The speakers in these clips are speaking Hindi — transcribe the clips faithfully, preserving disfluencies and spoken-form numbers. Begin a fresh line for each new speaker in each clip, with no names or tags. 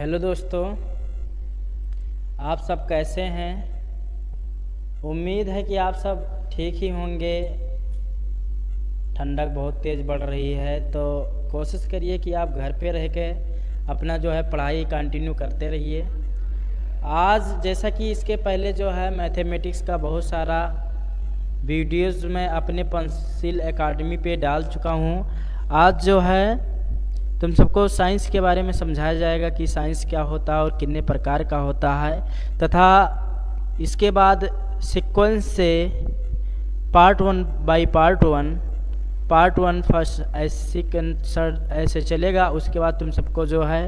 हेलो दोस्तों, आप सब कैसे हैं। उम्मीद है कि आप सब ठीक ही होंगे। ठंडक बहुत तेज़ बढ़ रही है तो कोशिश करिए कि आप घर पे रह के अपना जो है पढ़ाई कंटिन्यू करते रहिए। आज जैसा कि इसके पहले जो है मैथमेटिक्स का बहुत सारा वीडियोज़ मैं अपने पेंसिल एकेडमी पे डाल चुका हूँ। आज जो है तुम सबको साइंस के बारे में समझाया जाएगा कि साइंस क्या होता है और कितने प्रकार का होता है, तथा इसके बाद सीक्वेंस से part one by part one part one first ऐसे ऐसे चलेगा। उसके बाद तुम सबको जो है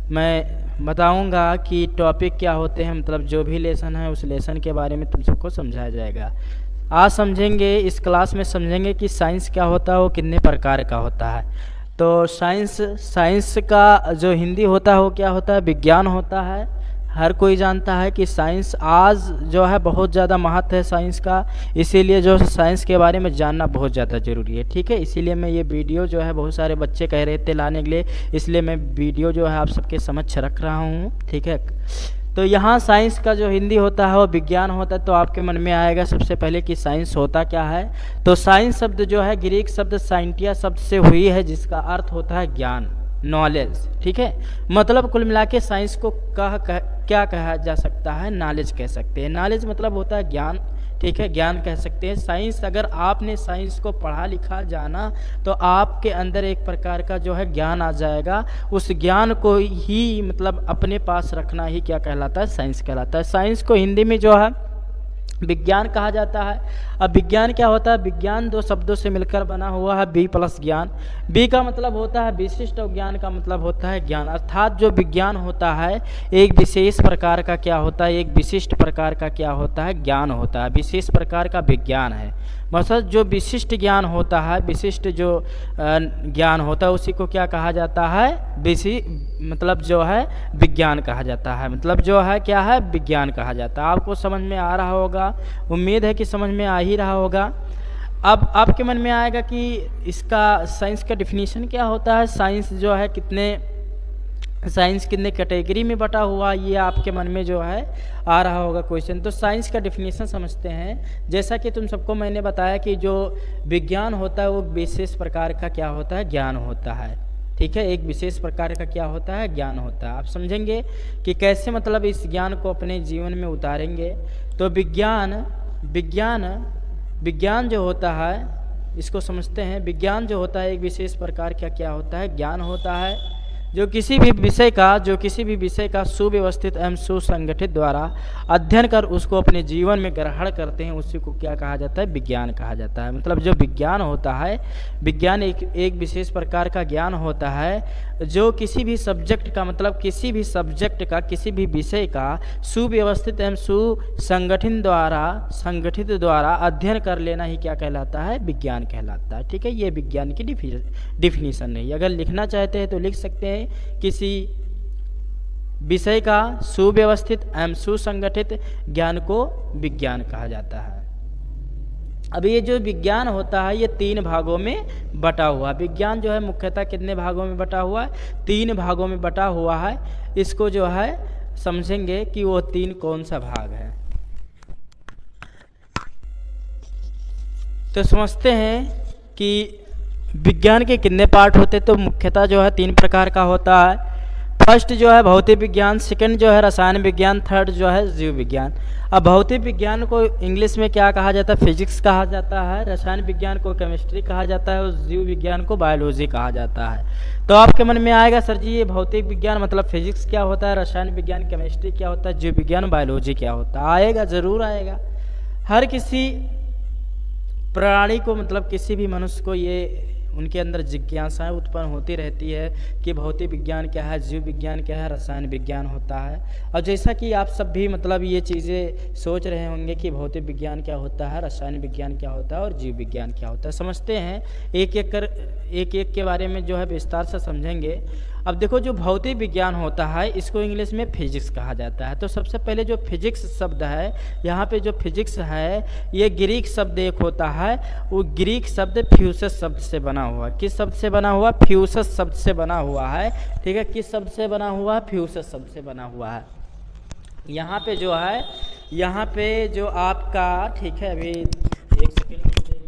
मैं बताऊंगा कि टॉपिक क्या होते हैं, मतलब जो भी लेसन है उस लेसन के बारे में तुम सबको समझाया जाएगा। आज समझेंगे, इस क्लास में समझेंगे कि साइंस क्या होता है, वो कितने प्रकार का होता है। तो साइंस साइंस का जो हिंदी होता है वो क्या होता है, विज्ञान होता है। हर कोई जानता है कि साइंस आज जो है बहुत ज़्यादा महत्व है साइंस का, इसीलिए जो साइंस के बारे में जानना बहुत ज़्यादा ज़रूरी है। ठीक है, इसीलिए मैं ये वीडियो जो है बहुत सारे बच्चे कह रहे थे लाने के लिए, इसलिए मैं वीडियो जो है आप सबके समक्ष रख रहा हूँ। ठीक है, तो यहाँ साइंस का जो हिंदी होता है वो विज्ञान होता है। तो आपके मन में आएगा सबसे पहले कि साइंस होता क्या है। तो साइंस शब्द जो है ग्रीक शब्द साइंटिया शब्द से हुई है, जिसका अर्थ होता है ज्ञान, नॉलेज। ठीक है, मतलब कुल मिला के साइंस को कह, कह क्या कहा जा सकता है, नॉलेज कह सकते हैं। नॉलेज मतलब होता है ज्ञान। ठीक है, ज्ञान कह सकते हैं। साइंस, अगर आपने साइंस को पढ़ा लिखा जाना तो आपके अंदर एक प्रकार का जो है ज्ञान आ जाएगा। उस ज्ञान को ही मतलब अपने पास रखना ही क्या कहलाता है, साइंस कहलाता है। साइंस को हिंदी में जो है विज्ञान कहा जाता है। अब विज्ञान क्या होता है, विज्ञान दो शब्दों से मिलकर बना हुआ है, बी प्लस ज्ञान। बी का मतलब होता है विशिष्ट और ज्ञान का मतलब होता है ज्ञान। अर्थात जो विज्ञान होता है एक विशेष प्रकार का क्या होता है, एक विशिष्ट प्रकार का क्या होता है, ज्ञान होता है। विशेष प्रकार का विज्ञान है, मतलब जो विशिष्ट ज्ञान होता है, विशिष्ट जो ज्ञान होता है उसी को क्या कहा जाता है, विशि मतलब जो है विज्ञान कहा जाता है। मतलब जो है क्या है, विज्ञान कहा जाता है। आपको समझ में आ रहा होगा, उम्मीद है कि समझ में आ ही रहा होगा। अब आपके मन में आएगा कि इसका साइंस का डिफिनीशन क्या होता है, साइंस जो है कितने साइंस कितने कैटेगरी में बटा हुआ, ये आपके मन में जो है आ रहा होगा क्वेश्चन। तो साइंस का डिफिनीशन समझते हैं। जैसा कि तुम सबको मैंने बताया कि जो विज्ञान होता है वो विशेष प्रकार का क्या होता है, ज्ञान होता है। ठीक है, एक विशेष प्रकार का क्या होता है, ज्ञान होता है। आप समझेंगे कि कैसे मतलब इस ज्ञान को अपने जीवन में उतारेंगे। तो विज्ञान विज्ञान विज्ञान जो होता है इसको समझते हैं। विज्ञान जो होता है एक विशेष प्रकार का क्या होता है, ज्ञान होता है, जो किसी भी विषय का जो किसी भी विषय का सुव्यवस्थित एवं सुसंगठित द्वारा अध्ययन कर उसको अपने जीवन में ग्रहण करते हैं, उसी को क्या कहा जाता है, विज्ञान कहा जाता है। मतलब जो विज्ञान होता है, विज्ञान एक एक विशेष प्रकार का ज्ञान होता है जो किसी भी सब्जेक्ट का मतलब किसी भी सब्जेक्ट का किसी भी विषय का सुव्यवस्थित एवं सुसंगठित द्वारा संगठित द्वारा अध्ययन कर लेना ही क्या कहलाता है, विज्ञान कहलाता है। ठीक है, ये विज्ञान की डिफिनीशन नहीं। अगर लिखना चाहते हैं तो लिख सकते हैं, किसी विषय का सुव्यवस्थित एवं सुसंगठित ज्ञान को विज्ञान कहा जाता है। अब ये जो विज्ञान होता है ये तीन भागों में बटा हुआ। विज्ञान जो है मुख्यतः कितने भागों में बटा हुआ है, तीन भागों में बटा हुआ है। इसको जो है समझेंगे कि वो तीन कौन सा भाग है। तो समझते हैं कि विज्ञान के कितने पार्ट होते, तो मुख्यतः जो है तीन प्रकार का होता है। फर्स्ट जो है भौतिक विज्ञान, सेकंड जो है रसायन विज्ञान, थर्ड जो है जीव विज्ञान। अब भौतिक विज्ञान को इंग्लिश में क्या कहा जाता है, फिजिक्स कहा जाता है। रसायन विज्ञान को केमिस्ट्री कहा जाता है और जीव विज्ञान को बायोलॉजी कहा जाता है। तो आपके मन में आएगा सर जी ये भौतिक विज्ञान मतलब फिजिक्स क्या होता है, रसायन विज्ञान केमिस्ट्री क्या होता है, जीव विज्ञान बायोलॉजी क्या होता है। आएगा, ज़रूर आएगा। हर किसी प्राणी को मतलब किसी भी मनुष्य को ये उनके अंदर जिज्ञासाएं उत्पन्न होती रहती है कि भौतिक विज्ञान क्या है, जीव विज्ञान क्या है, रसायन विज्ञान होता है। और जैसा कि आप सब भी मतलब ये चीज़ें सोच रहे होंगे कि भौतिक विज्ञान क्या होता है, रसायन विज्ञान क्या होता है और जीव विज्ञान क्या होता है, समझते हैं। एक एक कर एक एक के बारे में जो है विस्तार से समझेंगे। अब देखो जो भौतिक विज्ञान होता है इसको इंग्लिश में फिजिक्स कहा जाता है। तो सबसे पहले जो फिजिक्स शब्द है, यहाँ पे जो फिजिक्स है ये ग्रीक शब्द एक होता है, वो ग्रीक शब्द फ्यूसस शब्द से बना हुआ। किस शब्द से बना हुआ? फ्यूसस शब्द से बना हुआ है। ठीक है, किस शब्द से बना हुआ? फ्यूसस शब्द से बना हुआ है। यहाँ पे जो है, यहाँ पे जो आपका, ठीक है, अभी एक सेकेंड,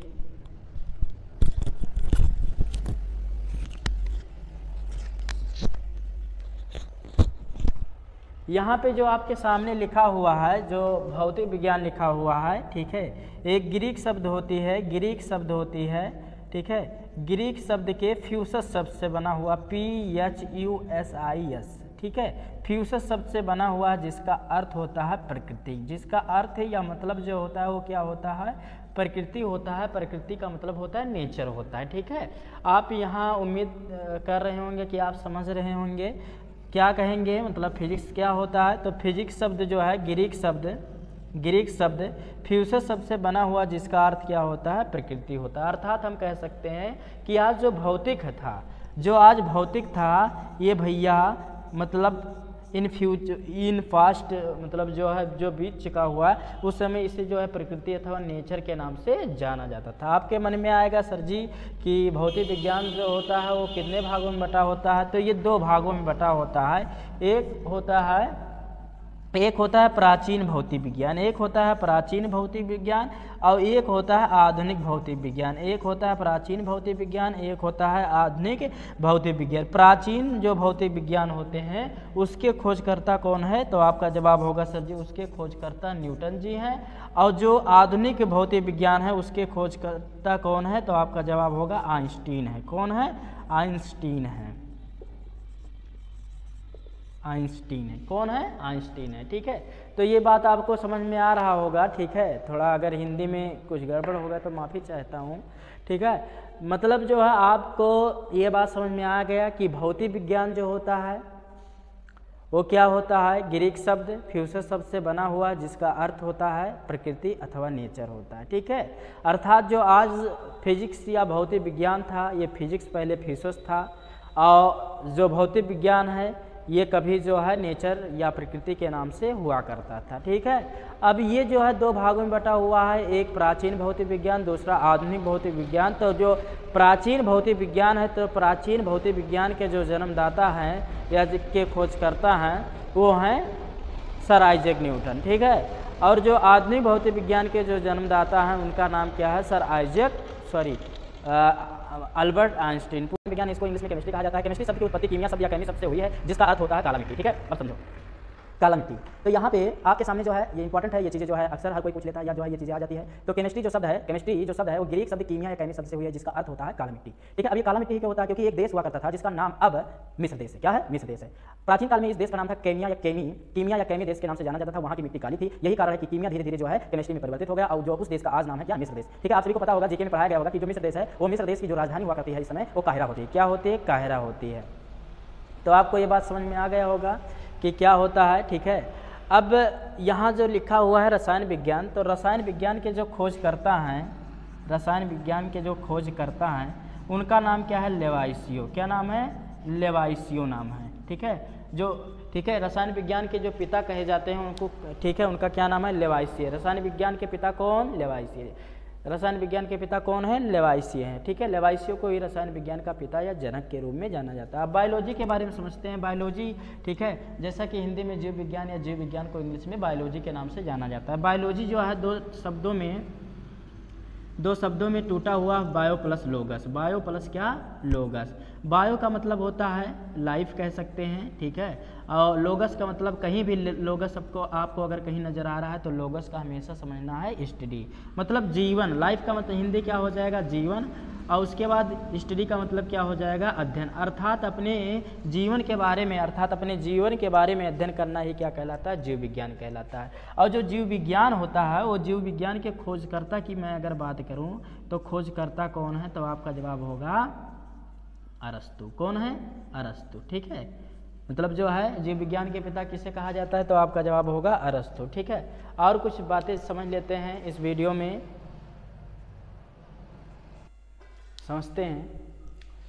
यहाँ पे जो आपके सामने लिखा हुआ है, जो भौतिक विज्ञान लिखा हुआ है, ठीक है, एक ग्रीक शब्द होती है, ग्रीक शब्द होती है, ठीक है, ग्रीक शब्द के फ्यूसस शब्द से बना हुआ, P H U S I S, ठीक है, फ्यूसस शब्द से बना हुआ है, जिसका अर्थ होता है प्रकृति। जिसका अर्थ है या मतलब जो होता है वो क्या होता है? प्रकृति होता है। प्रकृति का मतलब होता है नेचर होता है। ठीक है, आप यहाँ उम्मीद कर रहे होंगे कि आप समझ रहे होंगे क्या कहेंगे, मतलब फिजिक्स क्या होता है। तो फिजिक्स शब्द जो है ग्रीक शब्द, ग्रीक शब्द फ्यूसस शब्द से बना हुआ, जिसका अर्थ क्या होता है? प्रकृति होता है। अर्थात हम कह सकते हैं कि आज जो भौतिक था, जो आज भौतिक था, ये भैया मतलब इन फ्यूचर इन फास्ट मतलब जो है जो बीत चुका हुआ है, उस समय इसे जो है प्रकृति अथवा नेचर के नाम से जाना जाता था। आपके मन में आएगा सर जी कि भौतिक विज्ञान जो होता है वो कितने भागों में बटा होता है? तो ये दो भागों में बटा होता है। एक होता है एक होता है प्राचीन भौतिक विज्ञान, एक होता है प्राचीन भौतिक विज्ञान और एक होता है आधुनिक भौतिक विज्ञान। एक होता है प्राचीन भौतिक विज्ञान, एक होता है आधुनिक भौतिक विज्ञान। प्राचीन जो भौतिक विज्ञान होते हैं उसके खोजकर्ता कौन है? तो आपका जवाब होगा सर जी उसके खोजकर्ता न्यूटन जी हैं। और जो आधुनिक भौतिक विज्ञान है उसके खोजकर्ता कौन है? तो आपका जवाब होगा आइंस्टीन है। कौन है? आइंस्टीन है। आइंस्टीन है। कौन है? आइंस्टीन है। ठीक है, तो ये बात आपको समझ में आ रहा होगा। ठीक है, थोड़ा अगर हिंदी में कुछ गड़बड़ होगा तो माफ़ी चाहता हूँ। ठीक है, मतलब जो है आपको ये बात समझ में आ गया कि भौतिक विज्ञान जो होता है वो क्या होता है? ग्रीक शब्द फ्यूसस शब्द से बना हुआ, जिसका अर्थ होता है प्रकृति अथवा नेचर होता है। ठीक है, अर्थात जो आज फिजिक्स या भौतिक विज्ञान था, ये फिजिक्स पहले फ्यूसस था, और जो भौतिक विज्ञान है ये कभी जो है नेचर या प्रकृति के नाम से हुआ करता था। ठीक है, अब ये जो है दो भागों में बटा हुआ है, एक प्राचीन भौतिक विज्ञान, दूसरा आधुनिक भौतिक विज्ञान। तो जो प्राचीन भौतिक विज्ञान है, तो प्राचीन भौतिक विज्ञान के जो जन्मदाता हैं या जिसके खोजकर्ता हैं वो हैं सर आइजैक न्यूटन। ठीक है, और जो आधुनिक भौतिक विज्ञान के जो जन्मदाता हैं उनका नाम क्या है? Sir Isaac sorry Albert Einstein. पूर्ण विज्ञान इसको इंग्लिश में केमिस्ट्री कहा जाता है। केमिस्ट्री शब्द की उत्पत्ति कीमिया शब्द या केमी शब्द से हुई है, जिसका अर्थ होता है काला मिट्टी। ठीक है, अब समझो काला मिट्टी। तो यहाँ पे आपके सामने जो है ये इंपॉर्टेंट है, ये चीज़ें जो है अक्सर हर कोई पूछ लेता है या जो है ये चीज़ें आ जाती है। तो केमिस्ट्री जो शब्द है, केमिस्ट्री जो शब्द है वो ग्रीक शब्द कीमिया या केमी शब्द से हुई है, जिसका अर्थ होता है काला मिट्टी। ठीक है, अब ये काला मिट्टी क्यों होता है? क्योंकि एक देश हुआ करता था जिसका नाम अब मिस्र देश है। क्या है? मिस्र देश है। प्राचीन काल में इस देश का नाम था केमिया या केमी, कीमिया या केमी देश के नाम से जाना जाता था। वहाँ की मिट्टी काली थी, यही कारण है कि कीमिया धीरे धीरे जो है केमिस्ट्री में परिवर्तित हो गया, और जो उस देश का आज नाम है क्या? मिस्र देश। ठीक है, आप सभी को पता होगा, जीके में पढ़ाया गया होगा कि जो मिस्र देश है वो मिस्र देश की जो राजधानी हुआ करती है इस समय वो काहिरा होती है। क्या होती है? काहिरा होती है। तो आपको ये बात समझ में आ गया होगा कि क्या होता है। ठीक है, अब यहाँ जो लिखा हुआ है रसायन विज्ञान, तो रसायन विज्ञान के जो खोजकर्ता हैं, रसायन विज्ञान के जो खोजकर्ता हैं उनका नाम क्या है? लेवाइसियो। क्या नाम है? लेवाइसियो नाम है। ठीक है, जो ठीक है रसायन विज्ञान के जो पिता कहे जाते हैं उनको, ठीक है, उनका क्या नाम है? लेवाइसिए। रसायन विज्ञान के पिता कौन? लेवाइसिए। रसायन विज्ञान के पिता कौन है? लेवाइसिए हैं। ठीक है, लेवाइसियो को ही रसायन विज्ञान का पिता या जनक के रूप में जाना जाता है। अब बायोलॉजी के बारे में समझते हैं। बायोलॉजी, ठीक है, जैसा कि हिंदी में जीव विज्ञान या जीव विज्ञान को इंग्लिश में बायोलॉजी के नाम से जाना जाता है। बायोलॉजी जो है दो शब्दों में दो शब्दों में टूटा हुआ, bio plus logos. Bio plus क्या? लोगस। बायो का मतलब होता है लाइफ कह सकते हैं। ठीक है, और लोगस का मतलब कहीं भी लोगस सबको आपको अगर कहीं नज़र आ रहा है तो लोगस का हमेशा समझना है स्टडी, मतलब जीवन। लाइफ का मतलब हिंदी क्या हो जाएगा? जीवन। और उसके बाद स्टडी का मतलब क्या हो जाएगा? अध्ययन। अर्थात अपने जीवन के बारे में अर्थात अपने जीवन के बारे में अध्ययन करना ही क्या कहलाता है? जीव विज्ञान कहलाता है। और जो जीव विज्ञान होता है वो जीव विज्ञान के खोजकर्ता की मैं अगर बात करूं तो खोजकर्ता कौन है? तो आपका जवाब होगा अरस्तु। कौन है? अरस्तु। ठीक है, मतलब जो है जीव विज्ञान के पिता किसे कहा जाता है? तो आपका जवाब होगा अरस्तु। ठीक है, और कुछ बातें समझ लेते हैं इस वीडियो में, समझते हैं।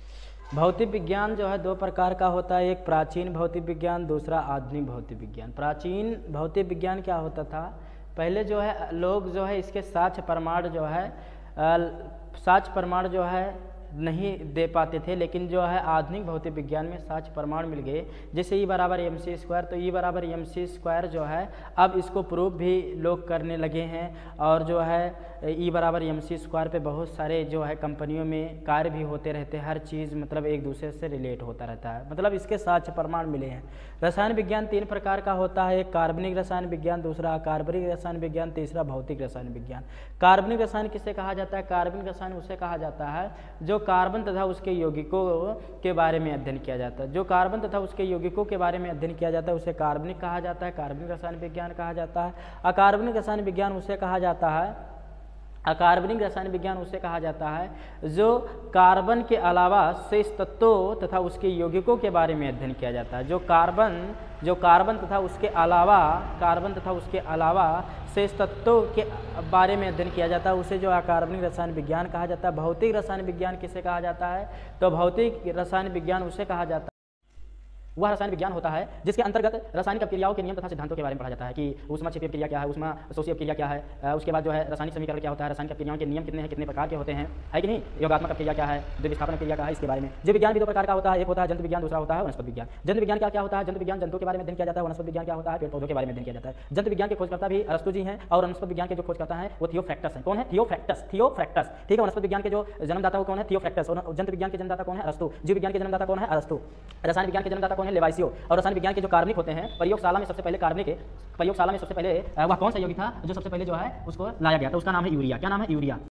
भौतिक विज्ञान जो है दो प्रकार का होता है, एक प्राचीन भौतिक विज्ञान, दूसरा आधुनिक भौतिक विज्ञान। प्राचीन भौतिक विज्ञान क्या होता था, पहले जो है लोग जो है इसके साक्ष्य प्रमाण जो है साक्ष्य प्रमाण जो है नहीं दे पाते थे, लेकिन जो है आधुनिक भौतिक विज्ञान में साक्ष्य प्रमाण मिल गए। जैसे ई बराबर एम सी स्क्वायर, तो ई बराबर एम सी स्क्वायर जो है अब इसको प्रूफ भी लोग करने लगे हैं, और जो है ई बराबर एम सी स्क्वायर पे बहुत सारे जो है कंपनियों में कार्य भी होते रहते हैं, हर चीज़ मतलब एक दूसरे से रिलेट होता रहता है, मतलब इसके साक्ष्य प्रमाण मिले हैं। रसायन विज्ञान तीन प्रकार का होता है, एक कार्बनिक रसायन विज्ञान, दूसरा अकार्बनिक रसायन विज्ञान, तीसरा भौतिक रसायन विज्ञान। कार्बनिक रसायन किसे कहा जाता है, कार्बनिक रसायन उसे कहा जाता है जो कार्बन तथा उसके यौगिकों के बारे में अध्ययन किया जाता है। जो कार्बन तथा उसके यौगिकों के बारे में अध्ययन किया जाता है उसे कार्बनिक कहा जाता है, कार्बनिक रसायन विज्ञान कहा जाता है। अकार्बनिक रसायन विज्ञान उसे कहा जाता है अकार्बनिक रसायन विज्ञान उसे कहा जाता है जो कार्बन के अलावा शेष तत्वों तथा उसके यौगिकों के बारे में अध्ययन किया जाता है। जो कार्बन जो कार्बन तथा उसके अलावा कार्बन तथा उसके अलावा शेष तत्वों के बारे में अध्ययन किया जाता है उसे जो अकार्बनिक रसायन विज्ञान कहा जाता है। भौतिक रसायन विज्ञान किसे कहा जाता है, तो भौतिक रसायन विज्ञान उसे कहा जाता है वह रसायन विज्ञान होता है जिसके अंतर्गत रासायनिक क्रियाओं के नियम तथा सिद्धांतों के बारे में पढ़ा जाता है कि ऊष्मा क्षेपीय क्रिया क्या है, ऊष्मा शोषीय क्रिया क्या है, उसके बाद जो है रासायनिक समीकरण क्या होता है, रासायनिक क्रियाओं के नियम कितने हैं, कितने प्रकार के होते हैं, है कि नहीं, योगात्मक क्रिया क्या है, द्विविस्थापन क्रिया क्या है, इसके बारे में। जीव विज्ञान भी दो प्रकार का होता है, एक होता है जंतु विज्ञान, दूसरा होता है वनस्पति विज्ञान। जंतु विज्ञान क्या क्या होता है, जंतु विज्ञान जंतुओं के बारे में अध्ययन किया जाता है, वनस्पति विज्ञान क्या होता है, पेड़ पौधों के बारे में अध्ययन किया जाता है। जंतु विज्ञान के खोजकर्ता भी अरस्तु जी हैं और वनस्पति विज्ञान के जो खोजकर्ता हैं वो थियोफ्रैक्टस हैं। कौन है, थियोफ्रैक्टस थियोफ्रैक्टस ठीक है। वनस्पति विज्ञान के जो जन्मदाता वो कौन है, थियोफ्रैक्टस, और जंतु विज्ञान के जन्मदाता कौन है, अरस्तु। जीव विज्ञान के जन्मदाता कौन है, अरस्तु। रसायन विज्ञान के जन्मदाता कौन है, लेवाइसियो। और रसायन विज्ञान के जो कार्बनिक होते हैं, प्रयोगशाला में सबसे पहले कार्बनिक प्रयोगशाला में सबसे पहले वह कौन सा यौगिक था जो सबसे पहले जो है उसको लाया गया था, उसका नाम है यूरिया। क्या नाम है, यूरिया।